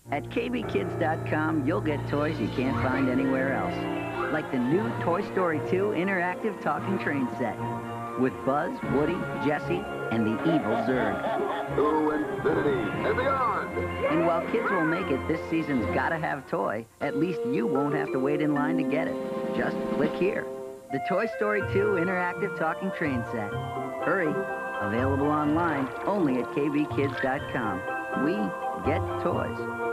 At kbkids.com, you'll get toys you can't find anywhere else. Like the new Toy Story 2 interactive talking train set with Buzz, Woody, Jessie, and the evil Zurg. To infinity and beyond. And while kids will make it this season's Gotta Have Toy, at least you won't have to wait in line to get it. Just click here. The Toy Story 2 interactive talking train set. Hurry. Available online only at kbkids.com. We get toys.